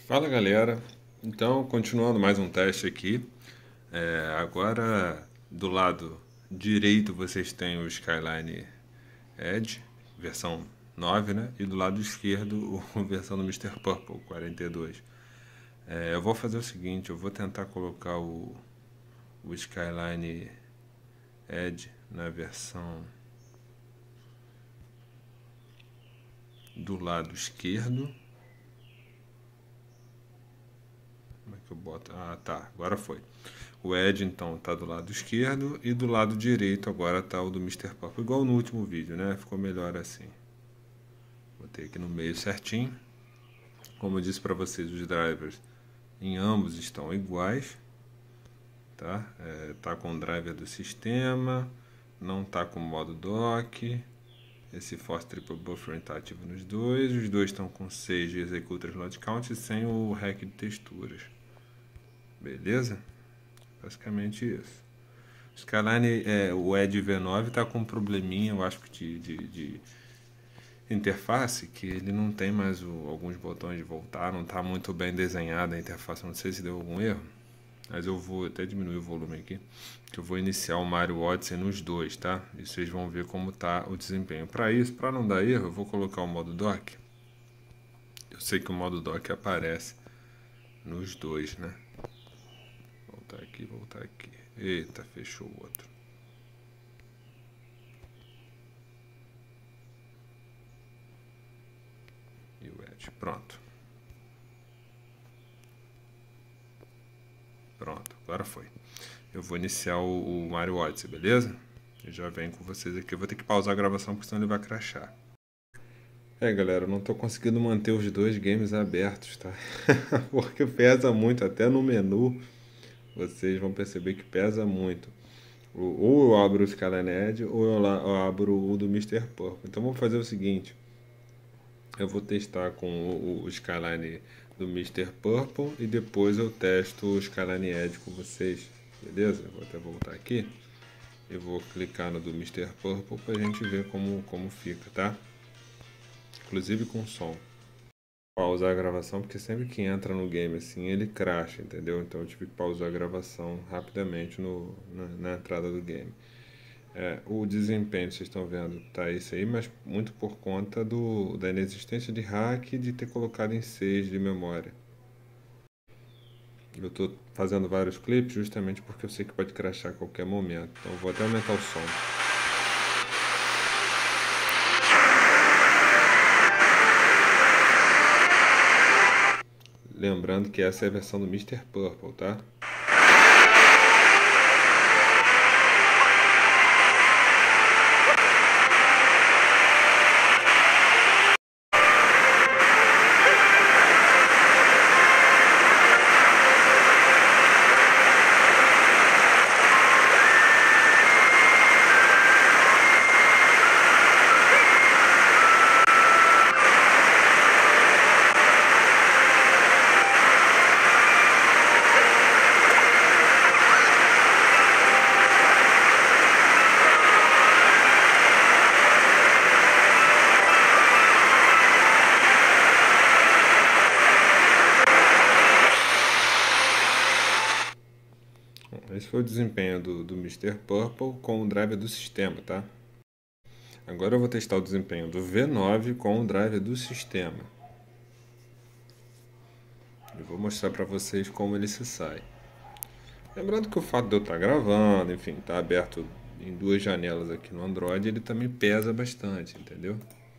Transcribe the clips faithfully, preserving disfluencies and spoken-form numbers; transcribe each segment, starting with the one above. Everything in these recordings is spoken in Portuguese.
Fala galera, então continuando mais um teste aqui. É, agora do lado direito vocês têm o Skyline Edge, versão nove, né? E do lado esquerdo a versão do mister Purple quarenta e dois. É, eu vou fazer o seguinte, eu vou tentar colocar o, o Skyline Edge na versão do lado esquerdo. Como é que eu boto? Ah, tá. Agora foi. O Edge, então, tá do lado esquerdo e do lado direito agora tá o do mister Purple. Igual no último vídeo, né? Ficou melhor assim. Botei aqui no meio certinho. Como eu disse para vocês, os drivers em ambos estão iguais. Tá? É, tá com o driver do sistema. Não tá com o modo dock. Esse Force Triple Buffering está ativo nos dois. Os dois estão com seis de Executors Load Count sem o hack de texturas. Beleza? Basicamente isso. O Skyline, é, o Edge V nove está com um probleminha, eu acho que de, de, de interface, que ele não tem mais o, alguns botões de voltar, não está muito bem desenhada a interface, não sei se deu algum erro. Mas eu vou até diminuir o volume aqui, que eu vou iniciar o Mario Odyssey nos dois, tá? E vocês vão ver como tá o desempenho. Para isso, para não dar erro, eu vou colocar o modo dock. Eu sei que o modo dock aparece nos dois, né? Voltar aqui, voltar aqui. Eita, fechou o outro. E o Edge, pronto. Pronto, agora foi. Eu vou iniciar o, o Mario Odyssey, beleza? Eu já venho com vocês aqui. Eu vou ter que pausar a gravação porque senão ele vai crashar. É, galera, eu não tô conseguindo manter os dois games abertos, tá? Porque pesa muito, até no menu vocês vão perceber que pesa muito. Ou eu abro o Skyline Edge ou eu abro o do mister Purple. Então vamos fazer o seguinte. Eu vou testar com o, o Skyline do mister Purple e depois eu testo o Skyline Edge com vocês, beleza? Vou até voltar aqui e vou clicar no do mister Purple pra gente ver como, como fica, tá? Inclusive com som. Pausar a gravação porque sempre que entra no game assim ele crasha, entendeu? Então eu tive que pausar a gravação rapidamente no, na, na entrada do game. É, o desempenho, vocês estão vendo, tá isso aí, mas muito por conta do, da inexistência de hack e de ter colocado em seis de memória. Eu estou fazendo vários clipes justamente porque eu sei que pode crashar a qualquer momento. Então eu vou até aumentar o som. Lembrando que essa é a versão do mister Purple, tá? Esse foi o desempenho do, do mister Purple com o driver do sistema, tá? Agora eu vou testar o desempenho do V nove com o driver do sistema. Eu vou mostrar para vocês como ele se sai. Lembrando que o fato de eu estar gravando, enfim, tá aberto em duas janelas aqui no Android, ele também pesa bastante, entendeu?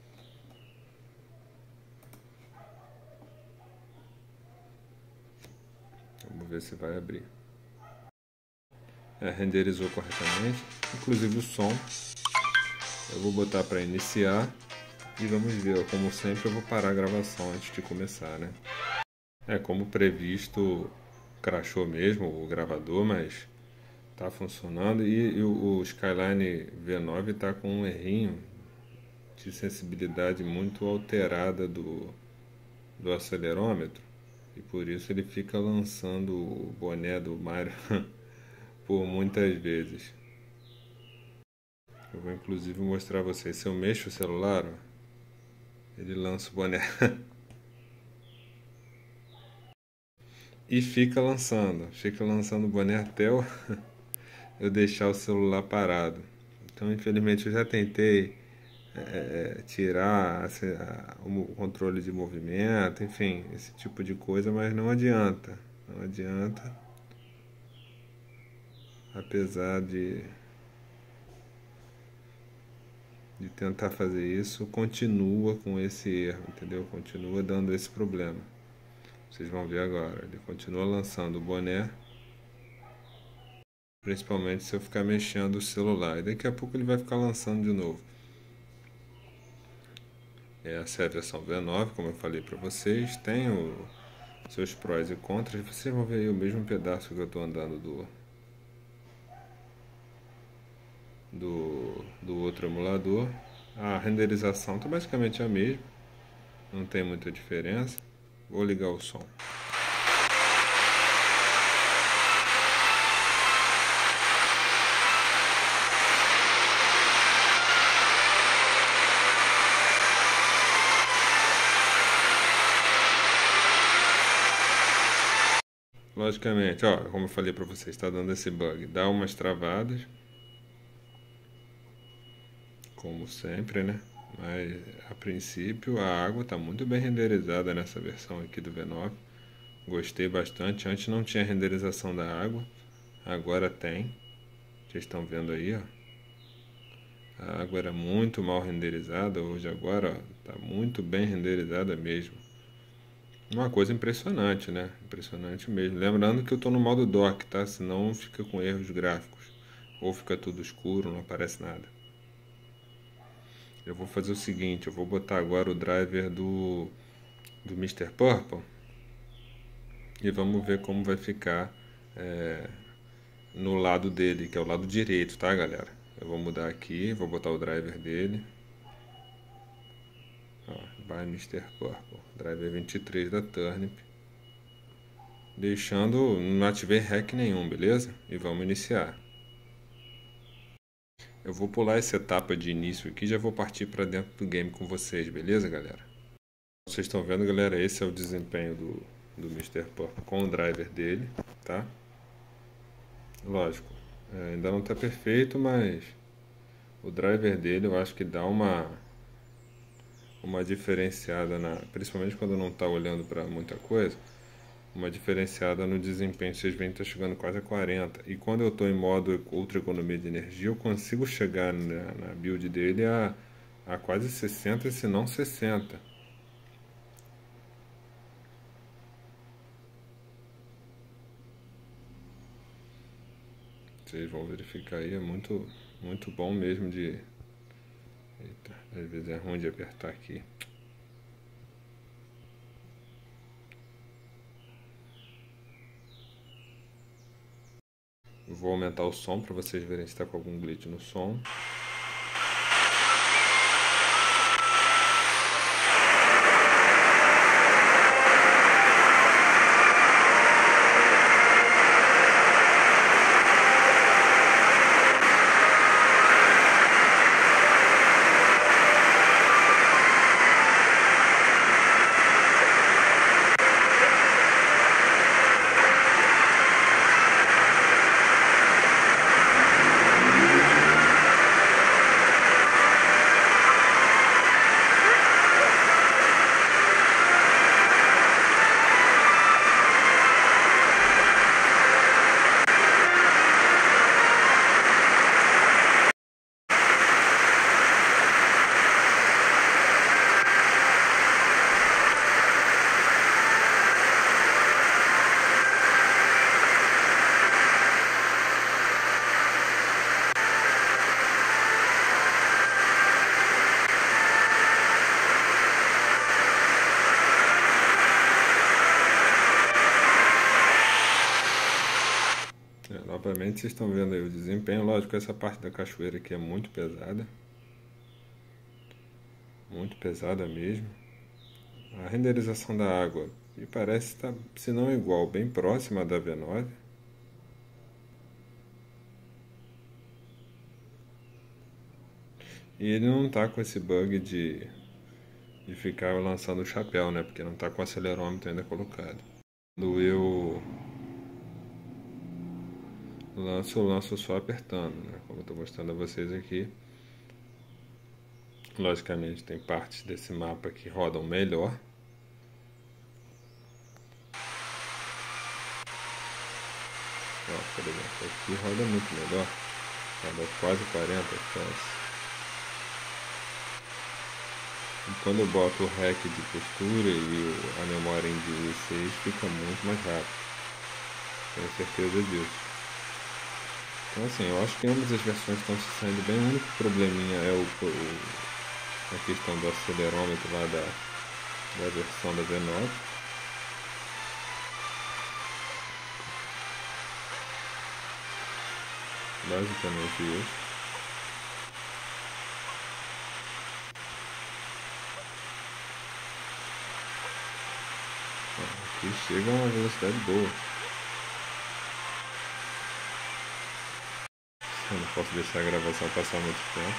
Vamos ver se vai abrir. É, renderizou corretamente, inclusive o som. Eu vou botar para iniciar e vamos ver. Como sempre, eu vou parar a gravação antes de começar, né? É, como previsto, crashou mesmo o gravador, mas tá funcionando. E, e o, o Skyline V nove tá com um errinho de sensibilidade muito alterada do, do acelerômetro. E por isso ele fica lançando o boné do Mario por muitas vezes. Eu vou inclusive mostrar a vocês. Se eu mexo o celular, ó, ele lança o boné. e fica lançando, fica lançando o boné até eu, eu deixar o celular parado. Então, infelizmente, eu já tentei é, tirar assim, a- o controle de movimento, enfim, esse tipo de coisa, mas não adianta. Não adianta, apesar de, de tentar fazer isso, continua com esse erro, entendeu? Continua dando esse problema. Vocês vão ver agora. Ele continua lançando o boné, principalmente se eu ficar mexendo o celular. E daqui a pouco ele vai ficar lançando de novo. Essa é a versão V nove, como eu falei para vocês. Tem o, seus prós e contras. Vocês vão ver aí o mesmo pedaço que eu estou andando do, do, do outro emulador. A renderização está basicamente a mesma, não tem muita diferença. Vou ligar o som. Logicamente, ó, como eu falei para vocês, está dando esse bug. Dá umas travadas, como sempre, né? Mas a princípio a água está muito bem renderizada nessa versão aqui do V nove. Gostei bastante. Antes não tinha renderização da água, agora tem. Vocês estão vendo aí, ó. A água era muito mal renderizada, hoje agora está muito bem renderizada mesmo. Uma coisa impressionante, né? Impressionante mesmo. Lembrando que eu estou no modo dock, tá? Senão fica com erros gráficos. Ou fica tudo escuro, não aparece nada. Eu vou fazer o seguinte, eu vou botar agora o driver do, do mister Purple e vamos ver como vai ficar é, no lado dele, que é o lado direito, tá, galera? Eu vou mudar aqui, vou botar o driver dele. Ó, by mister Purple, driver vinte e três da Turnip. Deixando, não ativei hack nenhum, beleza? E vamos iniciar. Eu vou pular essa etapa de início aqui e já vou partir para dentro do game com vocês, beleza, galera? Vocês estão vendo, galera, esse é o desempenho do, do mister Purple com o driver dele, tá? Lógico, é, ainda não está perfeito, mas o driver dele eu acho que dá uma uma diferenciada, na, principalmente quando não está olhando para muita coisa, uma diferenciada no desempenho. Vocês veem que está chegando quase a quarenta. E quando eu estou em modo ultra economia de energia, eu consigo chegar na, na build dele a, a quase sessenta, se não sessenta. Vocês vão verificar aí, é muito, muito bom mesmo de... Eita, às vezes é ruim de apertar aqui. Vou aumentar o som para vocês verem se está com algum glitch no som. É, novamente vocês estão vendo aí o desempenho. Lógico, essa parte da cachoeira aqui é muito pesada. Muito pesada mesmo. A renderização da água me parece estar, se não igual, bem próxima da V nove. E ele não está com esse bug de, de ficar lançando o chapéu, né? Porque não está com o acelerômetro ainda colocado. Quando eu lanço, eu lanço só apertando, né? Como eu estou mostrando a vocês aqui. Logicamente tem partes desse mapa que rodam melhor. Ó, por exemplo, aqui roda muito melhor. Roda quase quarenta F P S. E quando eu boto o REC de textura e a memória em dezesseis, fica muito mais rápido. Tenho certeza disso. Então assim, eu acho que ambas as versões estão se saindo bem. O único probleminha é o, o, a questão do acelerômetro lá da, da versão da V nove. Basicamente isso. Aqui chega a uma velocidade boa. Eu não posso deixar a gravação passar muito tempo.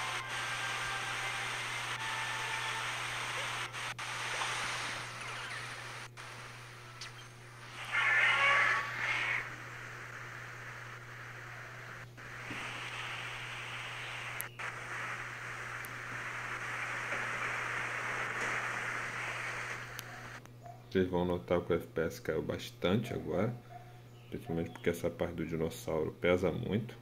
Vocês vão notar que o F P S caiu bastante agora, principalmente porque essa parte do dinossauro pesa muito.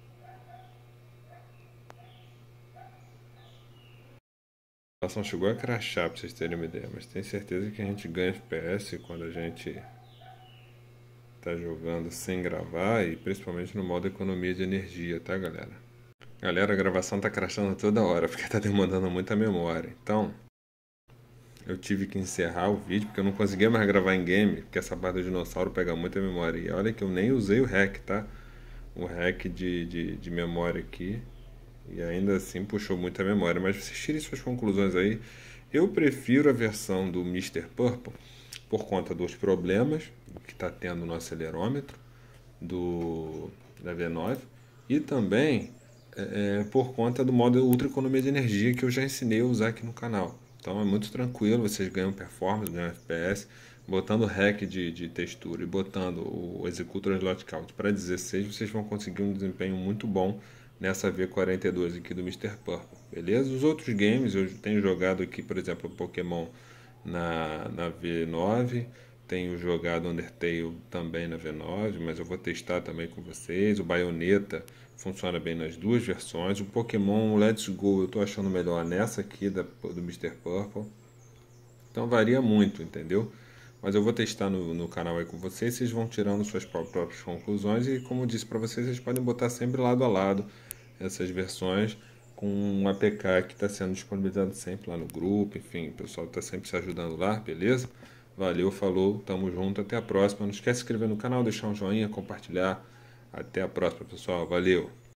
A ação chegou a crashar, pra vocês terem uma ideia, mas tenho certeza que a gente ganha F P S quando a gente tá jogando sem gravar e principalmente no modo economia de energia, tá, galera? Galera, a gravação tá crashando toda hora porque tá demandando muita memória. Então, eu tive que encerrar o vídeo porque eu não conseguia mais gravar em game, porque essa parte do dinossauro pega muita memória. E olha que eu nem usei o REC, tá? O REC de, de, de memória aqui. E ainda assim puxou muita memória. Mas vocês tirem suas conclusões aí. Eu prefiro a versão do mister Purple por conta dos problemas que está tendo no acelerômetro do, da V nove. E também é, por conta do modo Ultra Economia de Energia que eu já ensinei a usar aqui no canal. Então é muito tranquilo, vocês ganham performance, ganham F P S, botando o REC de, de textura e botando o Executor Slot Count para dezesseis, vocês vão conseguir um desempenho muito bom nessa V quarenta e dois aqui do mister Purple, beleza? Os outros games, eu tenho jogado aqui, por exemplo, o Pokémon na, na V nove, tenho jogado Undertale também na V nove, mas eu vou testar também com vocês. O Bayonetta funciona bem nas duas versões. O Pokémon Let's Go eu estou achando melhor nessa aqui da, do mister Purple. Então varia muito, entendeu? Mas eu vou testar no, no canal aí com vocês, vocês vão tirando suas próprias conclusões e como eu disse para vocês, vocês podem botar sempre lado a lado essas versões com um A P K que está sendo disponibilizado sempre lá no grupo, enfim, o pessoal está sempre se ajudando lá, beleza? Valeu, falou, tamo junto, até a próxima. Não esquece de se inscrever no canal, deixar um joinha, compartilhar. Até a próxima, pessoal. Valeu!